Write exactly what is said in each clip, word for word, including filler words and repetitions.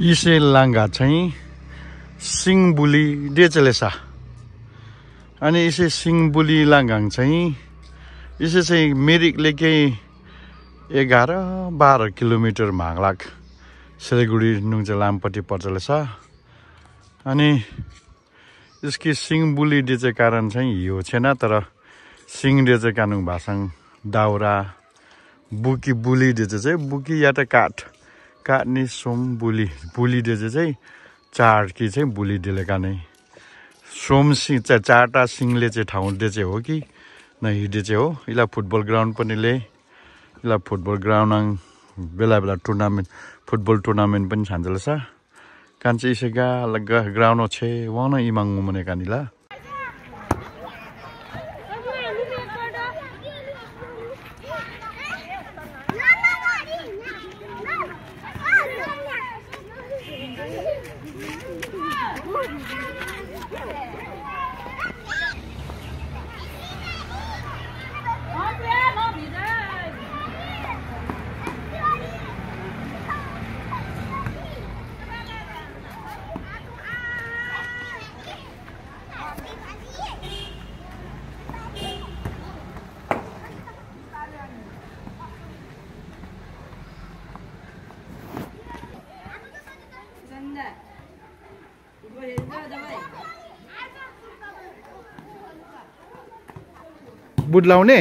इसे लांगा चाहिँ सिंगबुली डेचलेसा अनि इसे सिंगबुली लांगाङ चाहिँ इसे चाहिँ मिरिकले केही एघार बाह्र किलोमिटर माग्लाक सिलिगुडी नुङ्चे लामपट्टि पर्छ अनि यसकी सिंगबुली डेचे कारण चाहिँ यो छैन तर सिंग डेचे कानुङ भाषाङ दाउरा बुकी बुली डेचे चाहिँ बुकी या त काठ काट्ने सोम बुली बुली डेचे चाहिँ चाडकी चाहिँ बुली डेलेका नै सोम सिंह चाहिँ चारवटा सिंहले चाहिँ ठाउँ डेचे हो कि न हिडेचे हो इला फुटबल ग्राउन्ड पनि ले इला फुटबल ग्राउन्ड बेला बेला टुर्नामेन्ट फुटबल टुर्नामेन्ट पनि छान्छलछ कान्छे इसेगा लगा ग्राउन्ड छे वाना इमाङ मुने कानिला बुट लाउने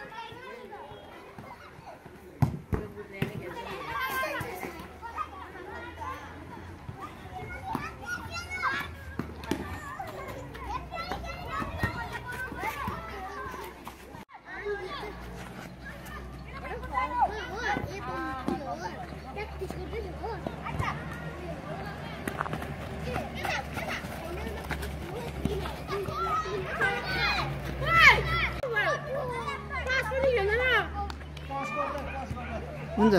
हुन्छ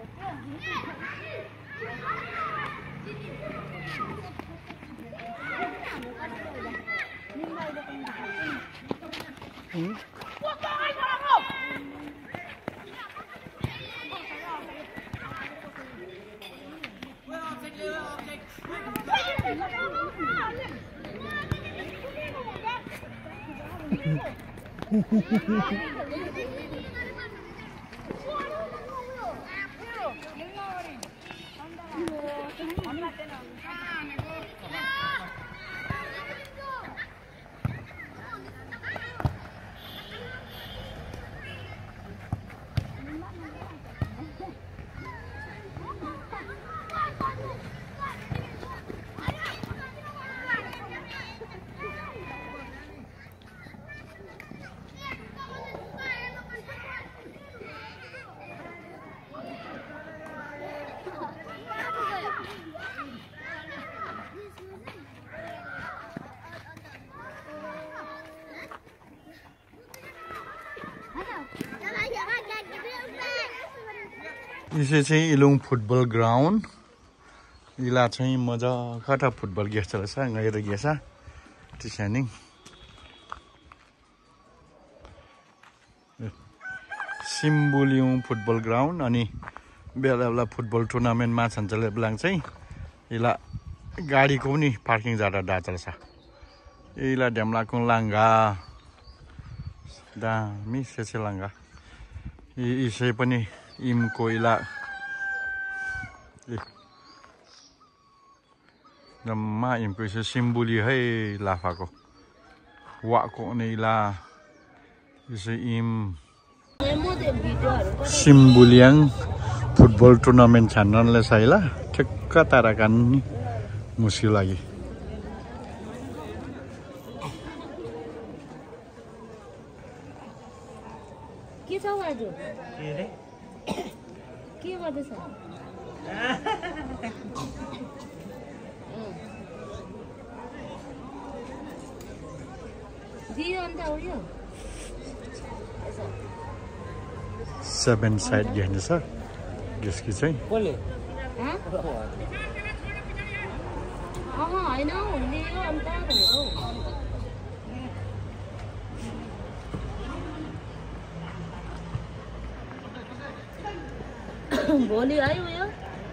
इसे चाहिँ इलुङ फुटबल ग्राउन्ड इला चाहिँ मजाका फुटबल गेस्टला छ गएर गेसा त्यसैनी सिम्बुली फुटबल ग्राउन्ड अनि बेला बेला फुटबल टुर्नामेन्ट मा छञ्चले बेला चाहिँ इला गाडीको पनि पार्किङ जाडा डाचल छ इला ढ्याम्लाको लाङ्गा दामी सेसे लाङ्गा इसै पनि इम कोइला जम्मा इमको इसे सिम्बुली है लाफाको वाको नैला इसे इम सिम्बुलियाङ फुटबल टुर्नामेन्ट छान्नले साइला ठिक्क ताराकान मुस्किल लागि के छ आज के रे के गर्दैछ दियो अन्त उयो सेभेन साइड गेम छ यसकी चाहिँ बोले ह अह हैन हुने यो अन्त भनेको भोलि आयो यो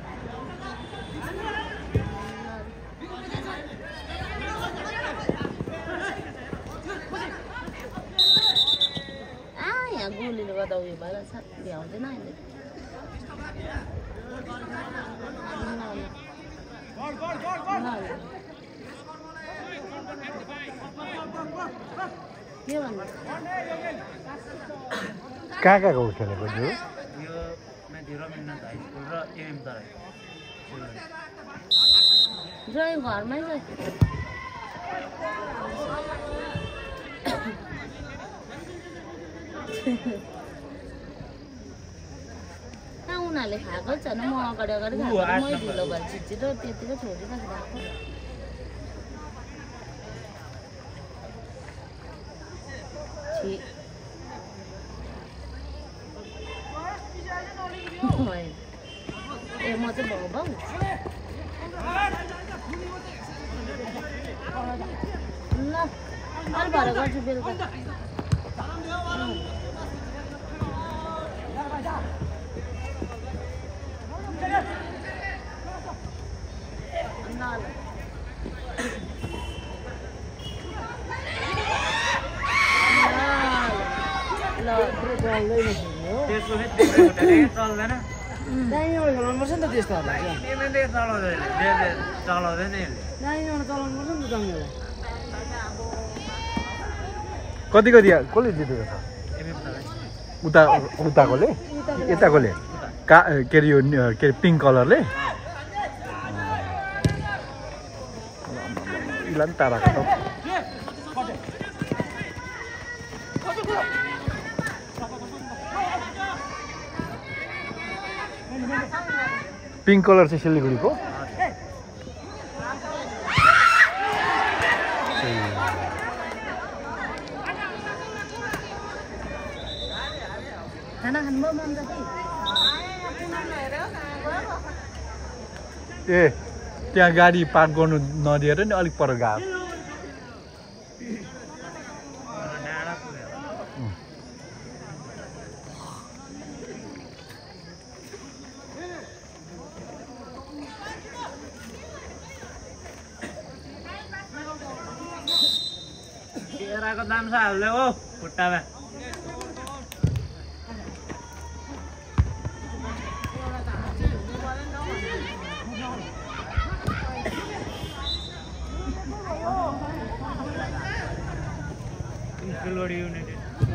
आ यहाँ गोलीले गर्दा उयो भएर भ्याउँदैन अहिले के भन्नु कहाँ कहाँको खेलेको थियो जय घरमै छ कहाँ उनीहरूले खाएको छ न म अगाडि अगाडि खाएको मै ढिलो भएर छिटो त्यतिकै छोडिराखेको ए म चाहिँ भाउ भाउ ल अलि भएर गर्छु बेलुका कति कति कसले जितेको छ उता उताकोले यताकोले का के अरे यो के अरे पिङ्क कलरले इलान ताराको त पिङ्क कलर चाहिँ सिलिगुडीको खाना खानु मन जाति ए त्यहाँ गाडी पार्क गर्नु नदिएर नि अलिक पर गयो केराको दाम छ हाल्दै हो खुट्टामा Siliguri unit.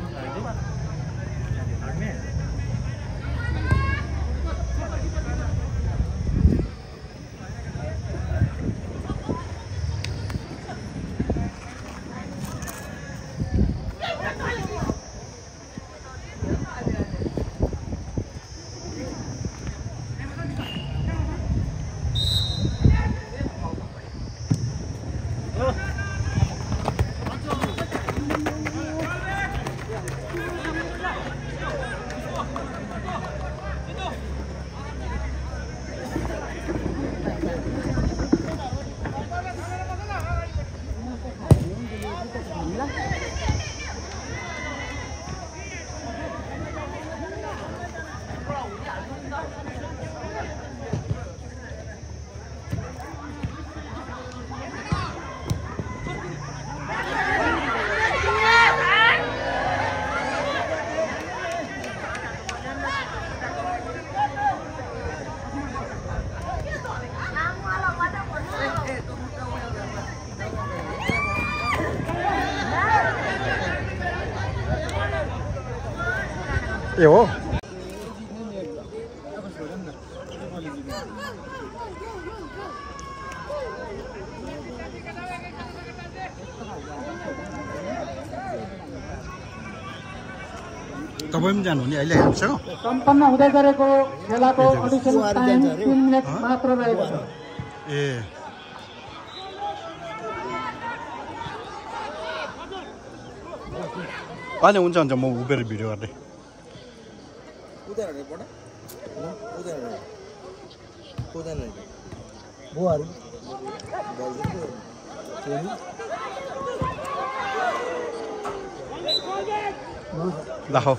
ए हो तपाईं पनि जानुहुने अहिले हामीसँग सम्पन्न हुँदै गरेको खेलाको अडिसन टाइम तीन मिनेट मात्र रहेको छ ए अनि हुन्छ हुन्छ म उभिएर भिडियो गर्दै उदाहरण पढ उदाहरण उदाहरण बुहारी लाहो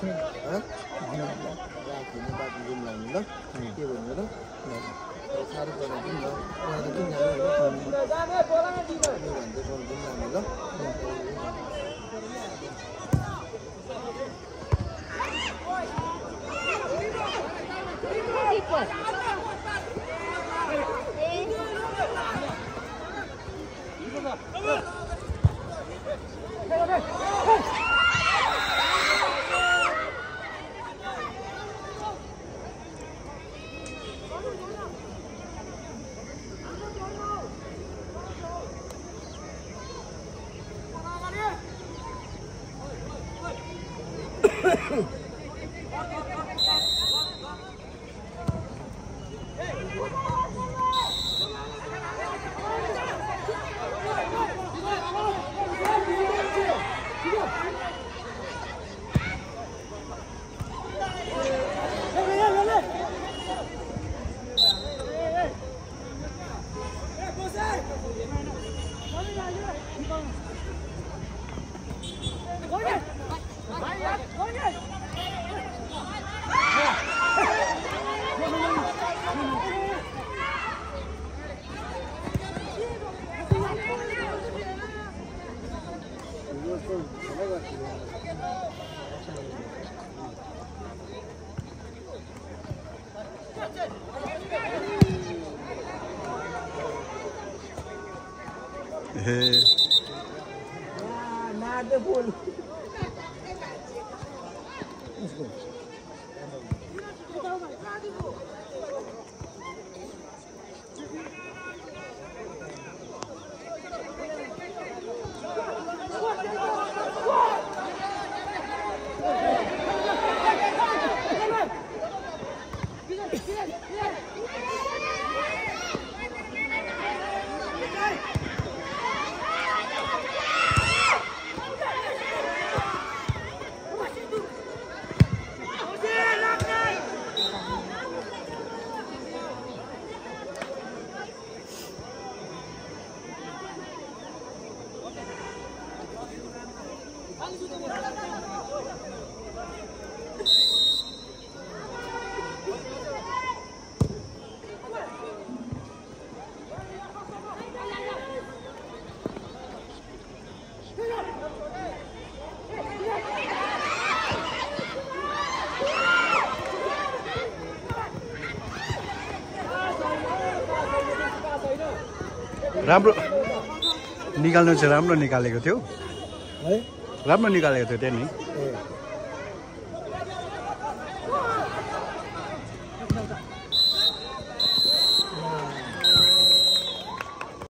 Hey. Nah, ada pun. राम्रो निकाल्नु चाहिँ राम्रो निकालेको थियो है राम्रो निकालेको थियो त्यहाँ नि